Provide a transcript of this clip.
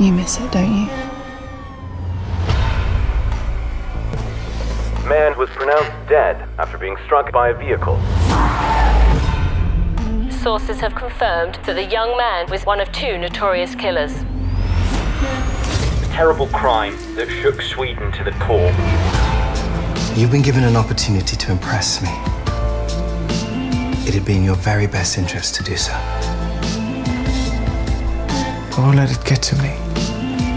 You miss it, don't you? Man was pronounced dead after being struck by a vehicle. Sources have confirmed that the young man was one of 2 notorious killers. A terrible crime that shook Sweden to the core. You've been given an opportunity to impress me. It had been in your very best interest to do so. I won't let it get to me.